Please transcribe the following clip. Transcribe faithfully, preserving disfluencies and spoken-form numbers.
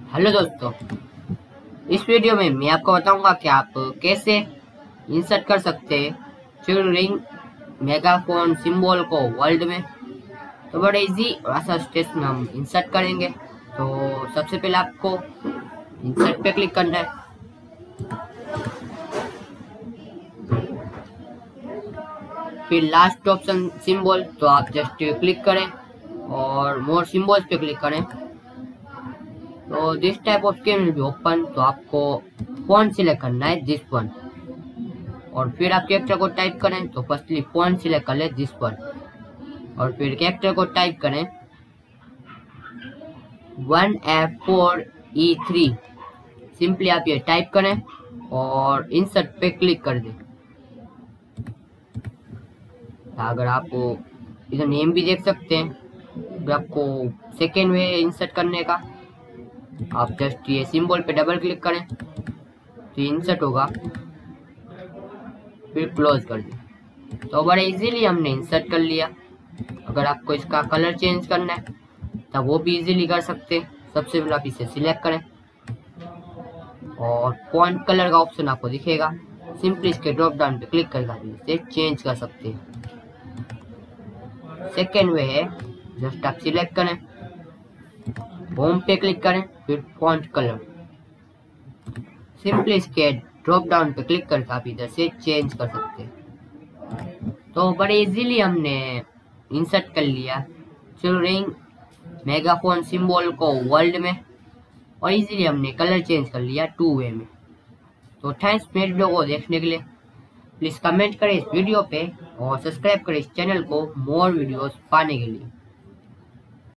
Hello दोस्तों, इस video में मैं आपको बताऊंगा कि आप कैसे इंसर्ट कर सकते हैं चिल रिंग मेगाफोन सिंबल को वर्ल्ड में। तो बड़े इजी और आसान स्टेप्स में हम इंसर्ट करेंगे। तो सबसे पहले आपको इंसर्ट पे क्लिक करना है। फिर लास्ट ऑप्शन सिंबल, तो आप जस्ट क्लिक करें और मोर सिंबल्स पे क्लिक करें। तो this type of screen will be open. तो आपको फॉन्ट सिलेक्ट करना है दिस वन, और फिर आप कैरेक्टर को टाइप करें। तो फर्स्टली फॉन्ट सिलेक्ट कर ले दिस वन, और फिर कैरेक्टर को टाइप करें one F four E three. Simply आप ये टाइप करें और इंसर्ट पे क्लिक कर दें। अगर आपको इधर नेम भी देख सकते हैं, अगर आपको सेकेंड वे इंसर्ट करने का, आप जस्ट ये सिंबल पे डबल क्लिक करें तो इंसर्ट होगा, फिर क्लोज कर दें। तो बड़े इजीली हमने इंसर्ट कर लिया। अगर आपको इसका कलर चेंज करना है तब वो भी इजीली कर सकते हैं। सबसे पहले आप इसे सिलेक्ट करें और फॉन्ट कलर का ऑप्शन आपको दिखेगा। सिंपली इसके ड्रॉप डाउन पे क्लिक करके आप इसे चेंज कर सकते हैं। सेकेंड वे है, जस्ट आप सिलेक्ट करें, होम पे क्लिक करें, फिर फॉन्ट कलर। सिंपली इसके ड्रॉप डाउन पे क्लिक करके आप इधर से चेंज कर सकते हैं। तो बड़े इजीली हमने इंसर्ट कर लिया चिल रिंग मेगाफोन सिंबल को वर्ल्ड में, और इजीली हमने कलर चेंज कर लिया टू वे में। तो थैंक्स मेरे वीडियो को देखने के लिए। प्लीज कमेंट करें इस वीडियो पे और सब्सक्राइब करें इस चैनल को मोर वीडियोस पाने के लिए।